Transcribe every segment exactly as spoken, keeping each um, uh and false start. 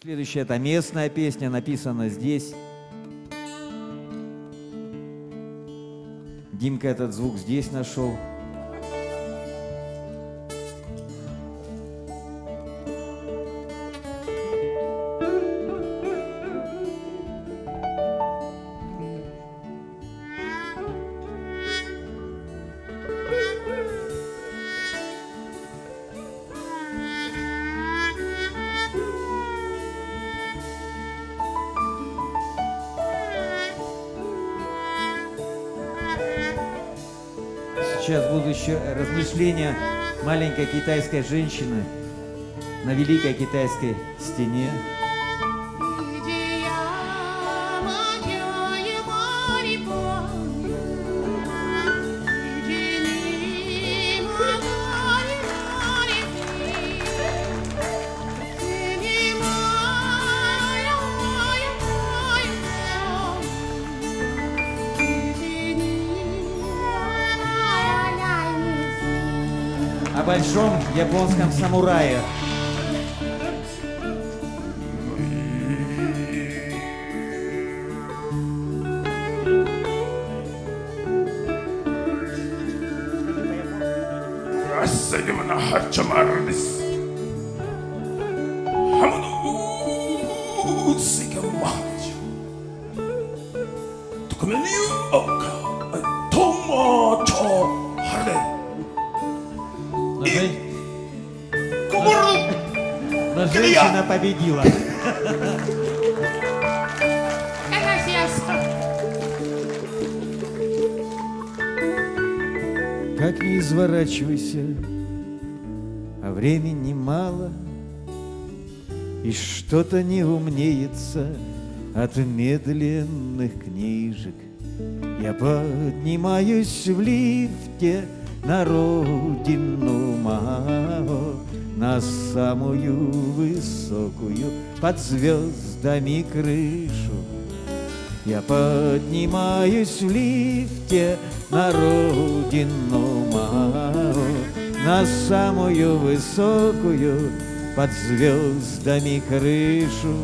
Следующая — это местная песня, написана здесь. Димка этот звук здесь нашел. Сейчас будут еще размышления маленькой китайской женщины на великой китайской стене. О большом японском самурае. Но женщина победила. Как не изворачивайся, а времени мало, и что-то не умнеется от медленных книжек. Я поднимаюсь в лифте на родину Мао, на самую высокую под звездами крышу. Я поднимаюсь в лифте на родину Мао, на самую высокую под звездами крышу.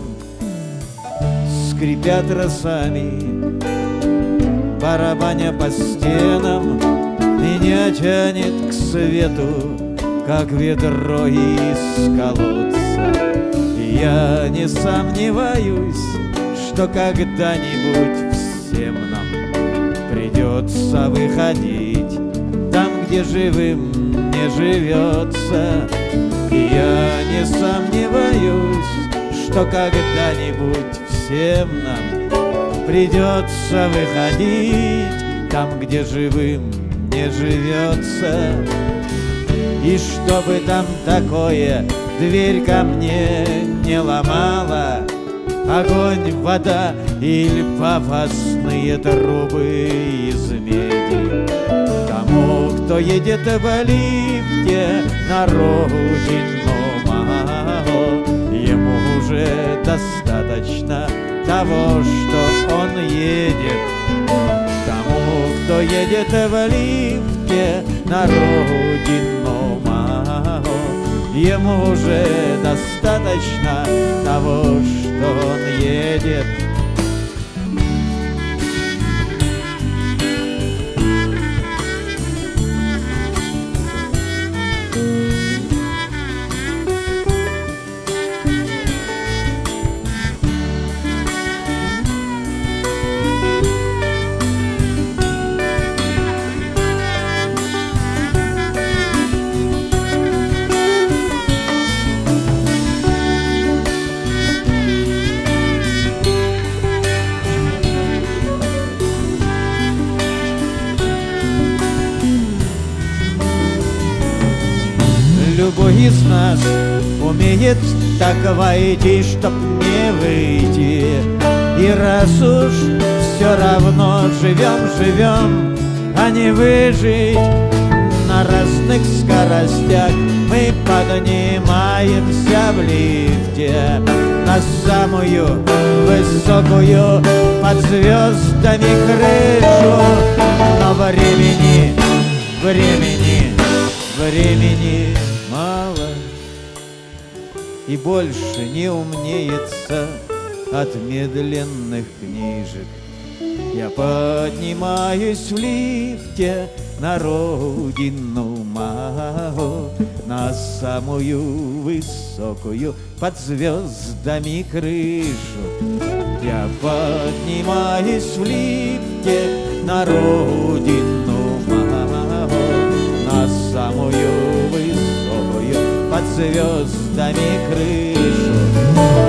Скрипят росами, барабаня по стенам, меня тянет к свету, как ведро из колодца. Я не сомневаюсь, что когда-нибудь всем нам придется выходить там, где живым не живется. Я не сомневаюсь, что когда-нибудь всем нам придется выходить там, где живым не живется. И чтобы там такое дверь ко мне не ломала, огонь, вода или пафосные трубы из меди. Тому, кто едет в лифте на родину Мао, ему уже достаточно того, что он едет. Тому, кто едет в лифте на родину Мао, ему уже достаточно того, что он едет. Любой из нас умеет так войти, чтоб не выйти. И раз уж все равно живем, живем, а не выжить, на разных скоростях мы поднимаемся в лифте на самую высокую под звездами крышу. Но времени, времени, времени мало, и больше не умнеется от медленных книжек. Я поднимаюсь в лифте на родину мою, на самую высокую под звездами крышу. Я поднимаюсь в лифте на родину мою, на самую высокую под звездами крышу.